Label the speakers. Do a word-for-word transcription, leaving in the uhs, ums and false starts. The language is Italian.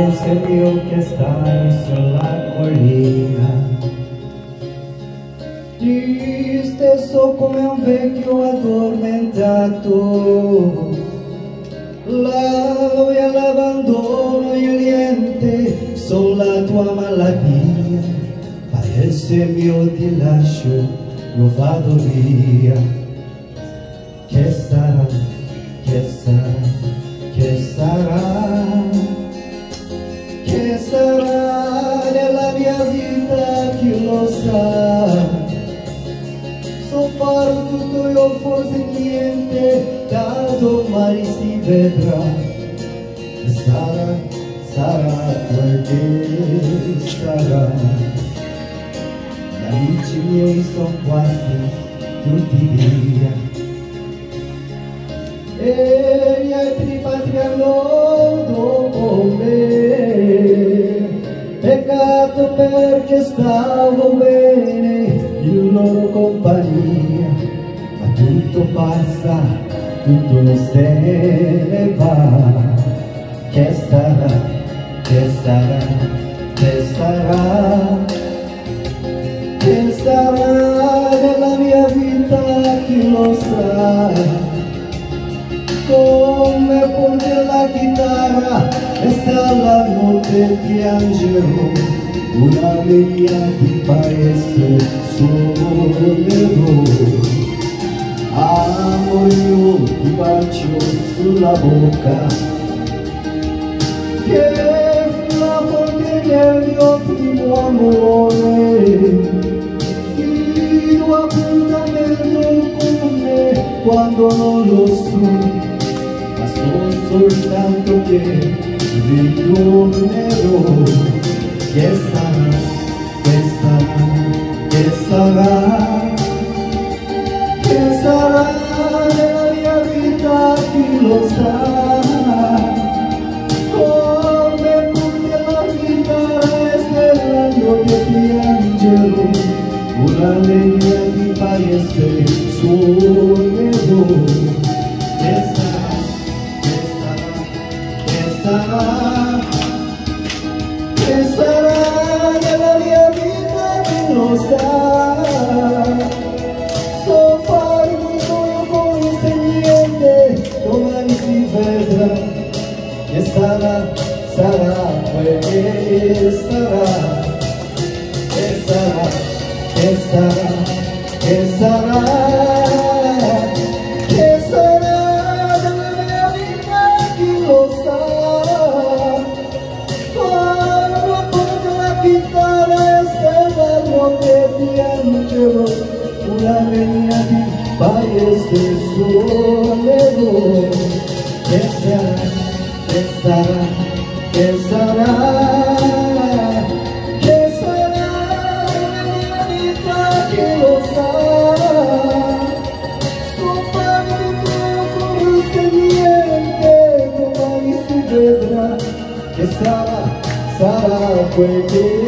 Speaker 1: Paese mio che stai sulla collina, tristesso come un vecchio addormentato, la noia, l'abbandono e il niente sono la tua malattia. Paese mio ti lascio, io vado via. Che sarà, che sarà, che sarà, che sarà nella mia vita, chi lo sa. So fare tutto io, forse niente, da domani si vedrà. Sarà, sarà quel che sarà. Gli amici miei sono quasi tutti via e gli altri partiranno dopo me. Peccato perché stavo bene in loro compagnia, ma tutto passa, tutto se ne va. Che sarà, che sarà, che sarà, che sarà nella mia vita, chi lo sa. Come porge la chitarra e sta la notte piangerò, una via di paese suonerò. Amore io ti bacio sulla bocca, che fu la fonte del mio primo amore. Fino appuntamento con me quando non lo so, ma so soltanto che ritornerò. Che sarà, che sarà, che sarà, che sarà nella mia vita, chi lo sa. Come porge la chitarra e stella notte piangerò, una legna di paese suonerò. Che sarà, che sarà, che sarà nella mia vita, chi lo sa. So fare tutto io, forse niente, domani si vedrà. Che sarà, sarà quel che sarà. Che sarà, che sarà, che sarà, che sarà nella mia vita, chi lo sa. Quando porge la chitarra e stella notte piangerò, una legna di paese suonerò. Che sarà, che sarà, che sarà, che sarà nella mia vita, chi lo sa. So fare tutto forse niente, domani si vedrà. Che sarà, sarà quel che